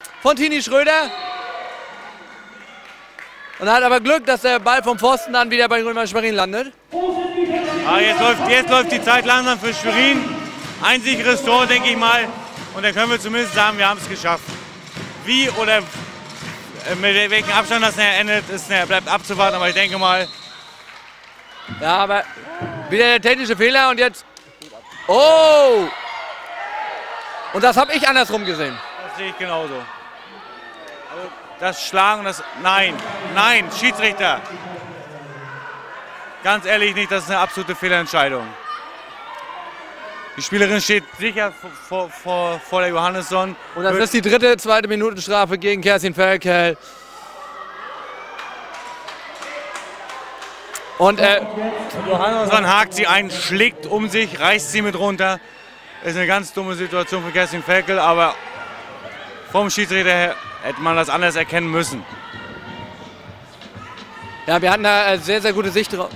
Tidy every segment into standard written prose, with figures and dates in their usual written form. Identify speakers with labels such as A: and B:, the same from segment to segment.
A: von Tini Schröder. Und hat aber Glück, dass der Ball vom Pfosten dann wieder bei Grünwald Schwerin landet.
B: Ah, jetzt läuft die Zeit langsam für Schwerin. Ein sicheres Tor, denke ich mal. Und dann können wir zumindest sagen, wir haben es geschafft. Wie oder mit welchem Abstand das endet, bleibt abzuwarten. Aber ich denke mal.
A: Ja, aber wieder der technische Fehler und jetzt. Oh! Und das habe ich andersrum gesehen.
B: Das sehe ich genauso. Also das Schlagen, das. Nein, Schiedsrichter. Ganz ehrlich nicht, das ist eine absolute Fehlentscheidung. Die Spielerin steht sicher vor der Johannesson.
A: Und das ist die zweite Minutenstrafe gegen Kerstin Ferkel. Und
B: Johannesson hakt sie ein, schlägt um sich, reißt sie mit runter. Ist eine ganz dumme Situation für Kerstin Ferkel, aber vom Schiedsrichter her hätte man das anders erkennen müssen.
A: Ja, wir hatten da sehr, sehr gute Sicht drauf.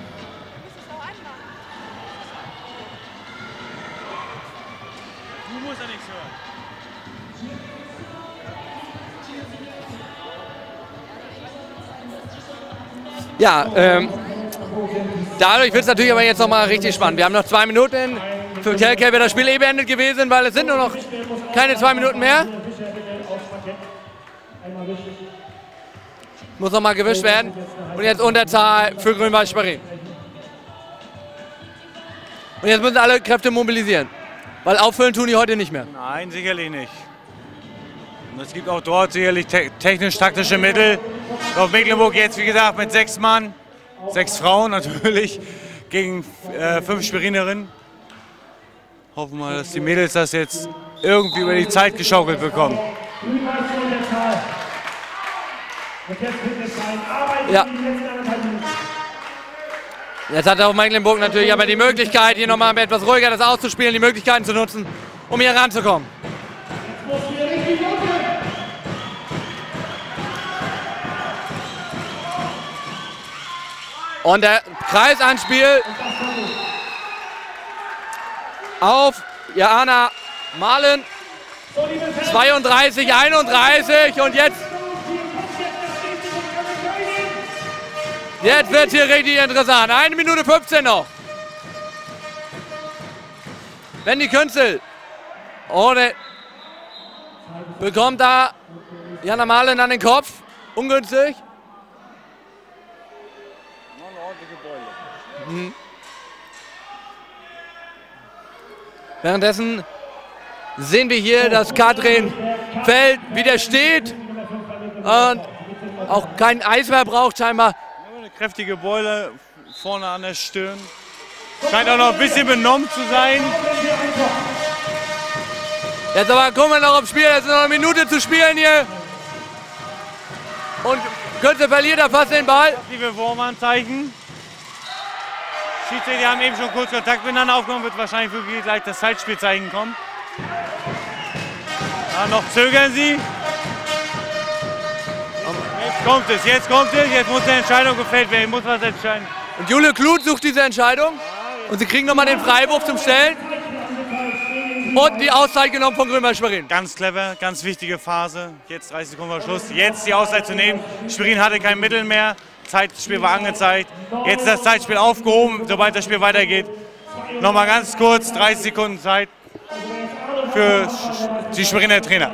B: Du musst ja nichts hören.
A: Ja, dadurch wird es natürlich aber jetzt noch mal richtig spannend. Wir haben noch 2 Minuten. Für Telke wäre das Spiel beendet gewesen, weil es sind nur noch keine 2 Minuten mehr. Muss noch mal gewischt werden. Und jetzt Unterzahl für Grünwald Schwerin. Und jetzt müssen alle Kräfte mobilisieren. Weil auffüllen tun die heute nicht mehr.
B: Nein, sicherlich nicht. Und es gibt auch dort sicherlich technisch-taktische Mittel. Auf Mecklenburg jetzt, wie gesagt, mit 6 Mann, 6 Frauen natürlich, gegen 5 Schwerinerinnen. Hoffen wir mal, dass die Mädels das jetzt irgendwie über die Zeit geschaukelt bekommen.
A: Ja. Jetzt hat auch Mecklenburg natürlich aber die Möglichkeit, hier nochmal etwas ruhiger das auszuspielen, die Möglichkeiten zu nutzen, um hier ranzukommen. Und der Kreisanspiel auf Jana Mahlen. 32, 31 und jetzt wird es hier richtig interessant. 1 Minute 15 noch. Wenn die Künzel ohne bekommt da Jana Mahlen an den Kopf. Ungünstig. Mhm. Währenddessen sehen wir hier, dass Katrin Feld wieder steht und auch kein Eis mehr braucht scheinbar.
B: Eine kräftige Beule vorne an der Stirn. Scheint auch noch ein bisschen benommen zu sein.
A: Jetzt aber kommen wir noch aufs Spiel, es ist noch eine Minute zu spielen hier. Und Künzel verliert er fast den Ball.
B: Liebe Wurmanzeichen. Schiedsrichter haben eben schon kurz Kontakt miteinander aufgenommen, wird wahrscheinlich wirklich gleich das Zeitspielzeichen kommen. Ja, noch zögern sie. Jetzt kommt es, jetzt muss eine Entscheidung gefällt werden, muss was entscheiden.
A: Und Jule Kluth sucht diese Entscheidung und sie kriegen nochmal den Freiwurf zum Stellen. Und die Auszeit genommen von Grünwald Schwerin.
B: Ganz clever, ganz wichtige Phase. Jetzt 30 Sekunden vor Schluss. Jetzt die Auszeit zu nehmen. Schwerin hatte kein Mittel mehr. Zeitspiel war angezeigt. Jetzt ist das Zeitspiel aufgehoben, sobald das Spiel weitergeht. Nochmal ganz kurz, 30 Sekunden Zeit für die Schweriner Trainer.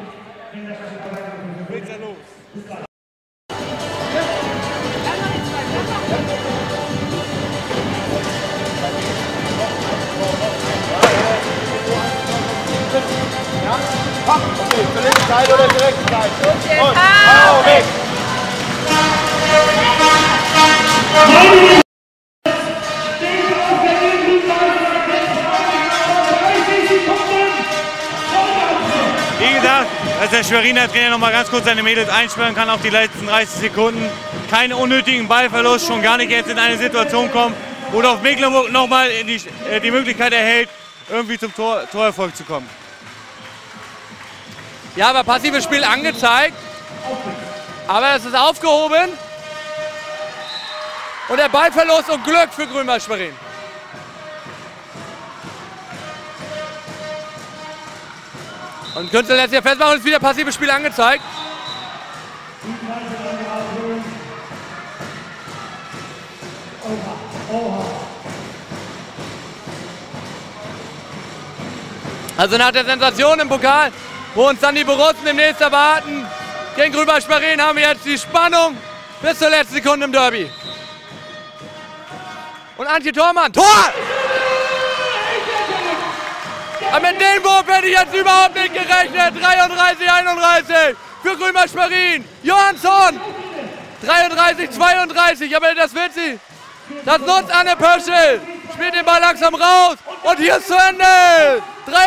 C: Okay, zur linken Seite oder zur rechten Seite? Und hau weg!
B: Wie gesagt, dass der Schweriner Trainer noch mal ganz kurz seine Mädels einsperren kann auf die letzten 30 Sekunden. Keinen unnötigen Ballverlust, schon gar nicht jetzt in eine Situation kommen, wo auf Mecklenburg noch mal die Möglichkeit erhält, irgendwie zum Torerfolg zu kommen.
A: Ja, aber passives Spiel angezeigt. Aber es ist aufgehoben. Und der Ballverlust und Glück für Grünwald Schwerin. Und Künstler lässt sich ja festmachen und ist wieder passives Spiel angezeigt. Also nach der Sensation im Pokal, wo uns dann die Borussen demnächst erwarten, gegen Grünwald-Schwerin haben wir jetzt die Spannung bis zur letzten Sekunde im Derby. Und Antje Thormann, Tor! Aber mit dem Wurf hätte ich jetzt überhaupt nicht gerechnet. 33-31 für Grünwald-Schwerin. Johansson, 33-32, aber das wird sie. Das nutzt Anne Pöschel. Spielt den Ball langsam raus. Und hier ist zu Ende.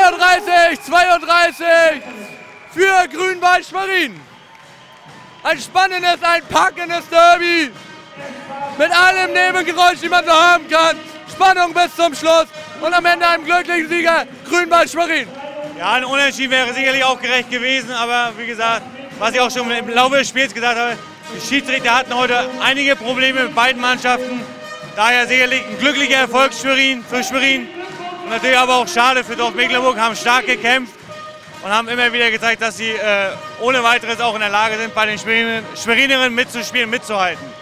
A: 33-32 für Grünwald-Schwerin. Ein spannendes, ein packendes Derby. Mit allem Nebengeräusch, die man so haben kann. Spannung bis zum Schluss. Und am Ende einem glücklichen Sieger, Grünwald-Schwerin.
B: Ja, ein Unentschieden wäre sicherlich auch gerecht gewesen, aber wie gesagt, was ich auch schon im Laufe des Spiels gesagt habe, die Schiedsrichter hatten heute einige Probleme mit beiden Mannschaften. Daher sicherlich ein glücklicher Erfolg für Schwerin. Und natürlich aber auch schade für Dorf Mecklenburg, haben stark gekämpft und haben immer wieder gezeigt, dass sie ohne weiteres auch in der Lage sind, bei den Schwerinerinnen mitzuspielen, mitzuhalten.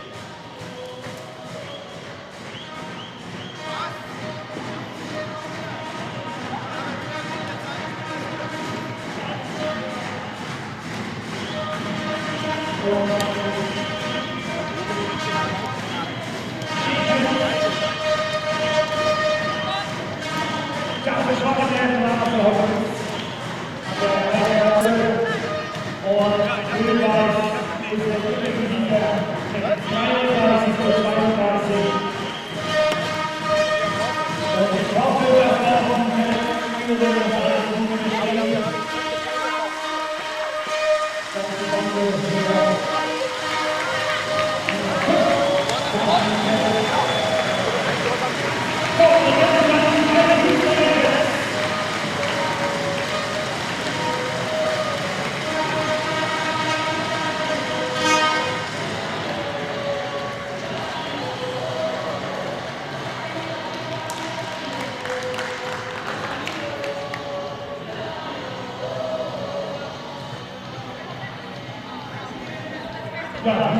D: Ja,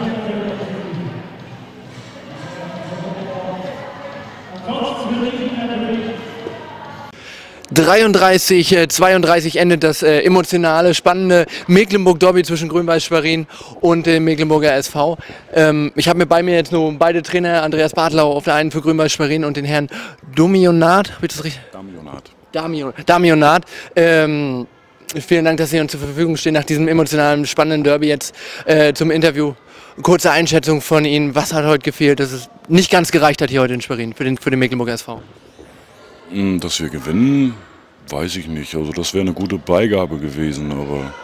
A: 33-32 endet das emotionale, spannende Mecklenburg-Derby zwischen Grünwald-Schwerin und dem Mecklenburger SV. Ich habe bei mir jetzt nur beide Trainer, Andreas Bartlau auf der einen für Grünwald-Schwerin und den Herrn Domionat. Habe ich das richtig? Damionat. Vielen Dank, dass Sie uns zur Verfügung stehen nach diesem emotionalen, spannenden Derby jetzt zum Interview. Kurze Einschätzung von Ihnen, was hat heute gefehlt, dass es nicht ganz gereicht hat hier heute in Schwerin für den Mecklenburger SV?
E: Dass wir gewinnen, weiß ich nicht. Also das wäre eine gute Beigabe gewesen, aber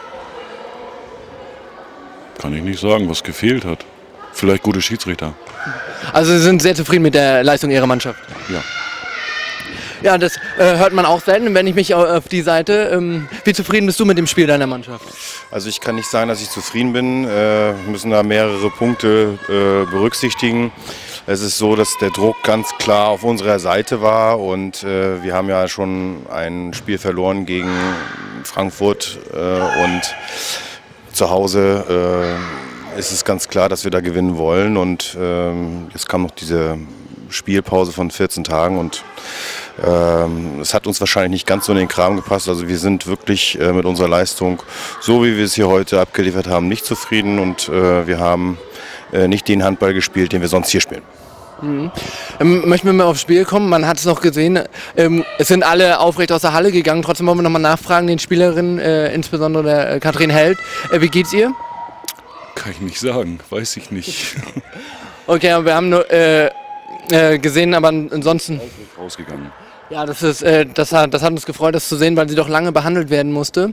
E: kann ich nicht sagen, was gefehlt hat. Vielleicht gute Schiedsrichter.
A: Also Sie sind sehr zufrieden mit der Leistung Ihrer Mannschaft?
E: Ja.
A: Ja, das hört man auch selten, wenn ich mich auf die Seite. Wie zufrieden bist du mit dem Spiel deiner Mannschaft?
F: Also ich kann nicht sagen, dass ich zufrieden bin. Wir müssen da mehrere Punkte berücksichtigen. Es ist so, dass der Druck ganz klar auf unserer Seite war und wir haben ja schon ein Spiel verloren gegen Frankfurt und zu Hause ist es ganz klar, dass wir da gewinnen wollen und jetzt kam noch diese Spielpause von 14 Tagen und es hat uns wahrscheinlich nicht ganz so in den Kram gepasst. Also wir sind wirklich mit unserer Leistung, so wie wir es hier heute abgeliefert haben, nicht zufrieden und wir haben nicht den Handball gespielt, den wir sonst hier spielen.
A: Mhm. Möchten wir mal aufs Spiel kommen? Man hat es noch gesehen, es sind alle aufrecht aus der Halle gegangen. Trotzdem wollen wir noch mal nachfragen, den Spielerinnen, insbesondere der Katrin Held. Wie geht's ihr?
E: Kann ich nicht sagen, weiß ich nicht.
A: Okay, aber wir haben nur gesehen, aber ansonsten
E: Rausgegangen.
A: Ja, das hat uns gefreut, das zu sehen, weil sie doch lange behandelt werden musste.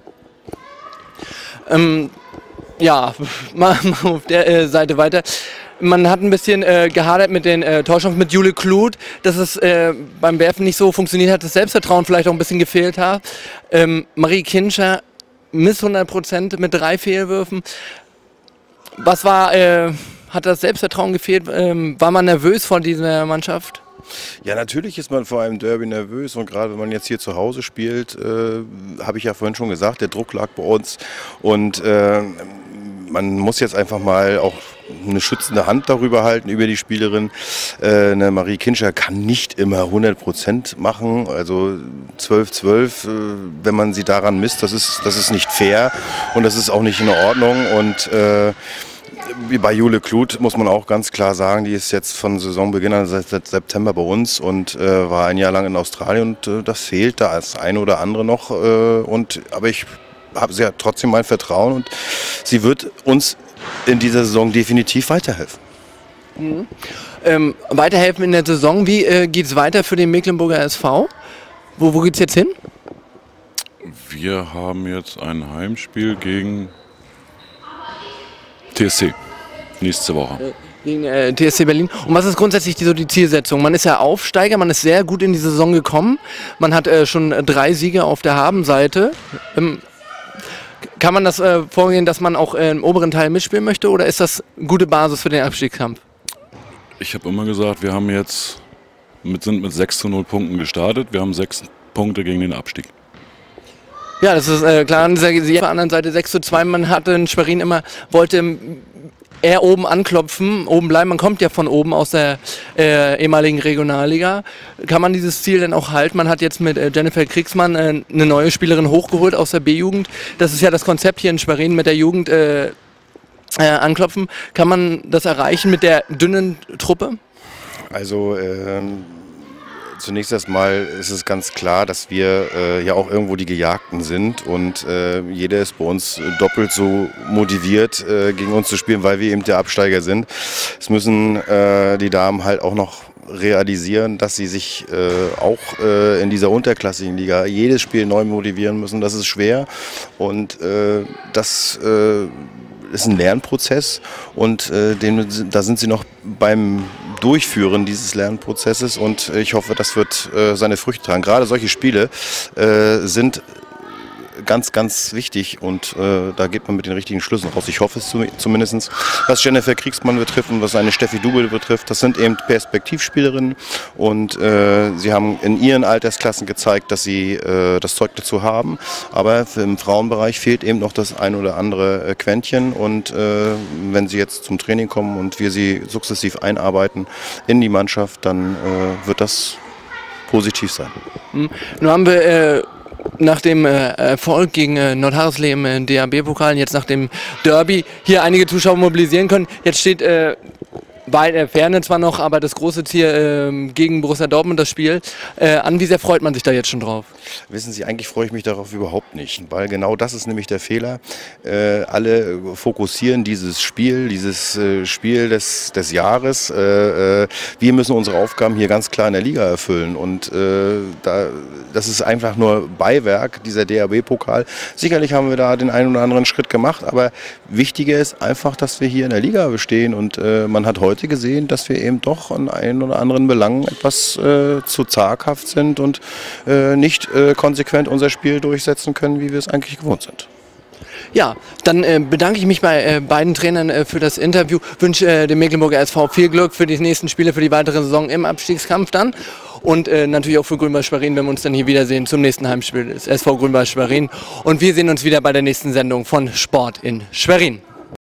A: Ja, mal auf der Seite weiter. Man hat ein bisschen gehadert mit den Torchancen mit Jule Kluth, dass es beim Werfen nicht so funktioniert hat, das Selbstvertrauen vielleicht auch ein bisschen gefehlt hat. Marie Kinscher miss 100% mit 3 Fehlwürfen. Was war, hat das Selbstvertrauen gefehlt? War man nervös vor dieser Mannschaft?
F: Ja, natürlich ist man vor einem Derby nervös und gerade wenn man jetzt hier zu Hause spielt, habe ich ja vorhin schon gesagt, der Druck lag bei uns und man muss jetzt einfach mal auch eine schützende Hand darüber halten, über die Spielerin. Eine Marie Kinscher kann nicht immer 100% machen, also 12-12, wenn man sie daran misst, das ist nicht fair und das ist auch nicht in Ordnung und wie bei Jule Kluth muss man auch ganz klar sagen, die ist jetzt von Saisonbeginn an seit September bei uns und war ein Jahr lang in Australien und das fehlt da als eine oder andere noch. Aber ich habe sie ja trotzdem mein Vertrauen und sie wird uns in dieser Saison definitiv weiterhelfen.
A: Weiterhelfen in der Saison, wie geht es weiter für den Mecklenburger SV? Wo geht es jetzt hin?
E: Wir haben jetzt ein Heimspiel gegen TSC nächste Woche.
A: Gegen TSC Berlin. Und was ist grundsätzlich so die Zielsetzung? Man ist ja Aufsteiger, man ist sehr gut in die Saison gekommen. Man hat schon 3 Siege auf der Habenseite. Kann man das vorgehen, dass man auch im oberen Teil mitspielen möchte oder ist das eine gute Basis für den Abstiegskampf?
E: Ich habe immer gesagt, wir haben jetzt sind mit 6:0 Punkten gestartet. Wir haben 6 Punkte gegen den Abstieg. Ja,
A: das ist klar. Auf der anderen Seite 6:2. Man hatte in Schwerin immer, wollte eher oben anklopfen, oben bleiben. Man kommt ja von oben aus der ehemaligen Regionalliga. Kann man dieses Ziel denn auch halten? Man hat jetzt mit Jennifer Kriegsmann eine neue Spielerin hochgeholt aus der B-Jugend. Das ist ja das Konzept hier in Schwerin mit der Jugend anklopfen. Kann man das erreichen mit der dünnen Truppe?
F: Also zunächst erstmal ist es ganz klar, dass wir ja auch irgendwo die Gejagten sind und jeder ist bei uns doppelt so motiviert, gegen uns zu spielen, weil wir eben der Absteiger sind. Es müssen die Damen halt auch noch realisieren, dass sie sich auch in dieser unterklassigen Liga jedes Spiel neu motivieren müssen. Das ist schwer und das ist ein Lernprozess und da sind sie noch beim Durchführen dieses Lernprozesses und ich hoffe, das wird seine Früchte tragen. Gerade solche Spiele sind ganz, ganz wichtig und da geht man mit den richtigen Schlüssen raus. Ich hoffe es zumindest. Was Jennifer Kriegsmann betrifft und was eine Steffi Dubel betrifft, das sind eben Perspektivspielerinnen und sie haben in ihren Altersklassen gezeigt, dass sie das Zeug dazu haben. Aber im Frauenbereich fehlt eben noch das ein oder andere Quäntchen und wenn sie jetzt zum Training kommen und wir sie sukzessiv einarbeiten in die Mannschaft, dann wird das positiv sein.
A: Nun haben wir nach dem Erfolg gegen Nordharsley im DHB-Pokal, jetzt nach dem Derby, hier einige Zuschauer mobilisieren können. Jetzt steht weit Ferne zwar noch, aber das große Ziel gegen Borussia Dortmund, das Spiel an. Wie sehr freut man sich da jetzt schon drauf?
F: Wissen Sie, eigentlich freue ich mich darauf überhaupt nicht, weil genau das ist nämlich der Fehler. Alle fokussieren dieses Spiel des Jahres. Wir müssen unsere Aufgaben hier ganz klar in der Liga erfüllen und das ist einfach nur Beiwerk, dieser DHB-Pokal. Sicherlich haben wir da den einen oder anderen Schritt gemacht, aber wichtiger ist einfach, dass wir hier in der Liga bestehen und man hat heute gesehen, dass wir eben doch an einen oder anderen Belangen etwas zu zaghaft sind und nicht konsequent unser Spiel durchsetzen können, wie wir es eigentlich gewohnt sind.
A: Ja, dann bedanke ich mich bei beiden Trainern für das Interview, wünsche dem Mecklenburger SV viel Glück für die nächsten Spiele, für die weitere Saison im Abstiegskampf dann und natürlich auch für Grün-Weiß Schwerin, wenn wir uns dann hier wiedersehen zum nächsten Heimspiel des SV Grün-Weiß Schwerin und wir sehen uns wieder bei der nächsten Sendung von Sport in Schwerin.